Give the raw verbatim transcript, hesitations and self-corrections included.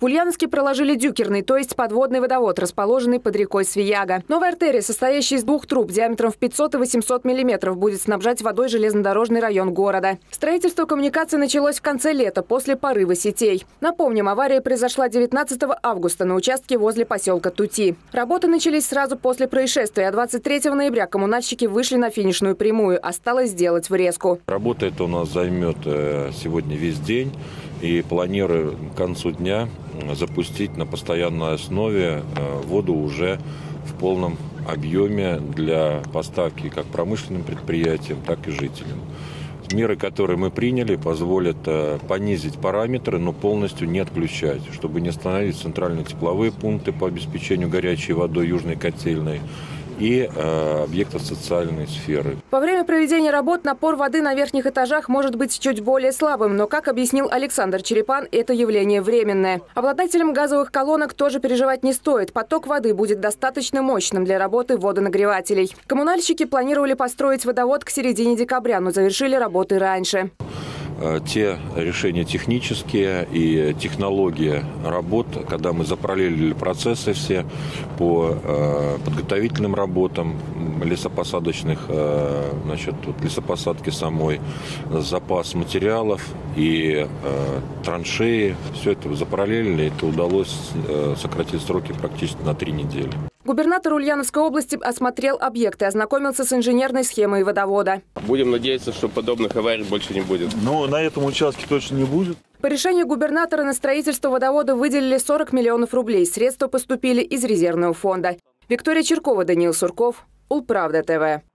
В Ульяновске проложили дюкерный, то есть подводный водовод, расположенный под рекой Свияга. Новая артерия, состоящая из двух труб диаметром в пятьсот и восемьсот миллиметров, будет снабжать водой железнодорожный район города. Строительство коммуникации началось в конце лета, после порыва сетей. Напомним, авария произошла девятнадцатого августа на участке возле поселка Тути. Работы начались сразу после происшествия, а двадцать третьего ноября коммунальщики вышли на финишную прямую. Осталось сделать врезку. Работа эта у нас займет сегодня весь день. И планируем к концу дня запустить на постоянной основе воду уже в полном объеме для поставки как промышленным предприятиям, так и жителям. Меры, которые мы приняли, позволят понизить параметры, но полностью не отключать, чтобы не остановить центральные тепловые пункты по обеспечению горячей водой Южной котельной и э, объектов социальной сферы. Во время проведения работ напор воды на верхних этажах может быть чуть более слабым, но, как объяснил Александр Черепан, это явление временное. Обладателям газовых колонок тоже переживать не стоит. Поток воды будет достаточно мощным для работы водонагревателей. Коммунальщики планировали построить водовод к середине декабря, но завершили работы раньше. Те решения технические и технологии работ, когда мы запараллелили процессы все по э, подготовительным работам лесопосадочных, э, значит, вот лесопосадки самой, запас материалов и э, траншеи, все это запараллелили, это удалось э, сократить сроки практически на три недели. Губернатор Ульяновской области осмотрел объекты, ознакомился с инженерной схемой водовода. Будем надеяться, что подобных аварий больше не будет. Но на этом участке точно не будет. По решению губернатора на строительство водовода выделили сорок миллионов рублей. Средства поступили из резервного фонда. Виктория Черкова, Даниил Сурков, Улправда ТВ.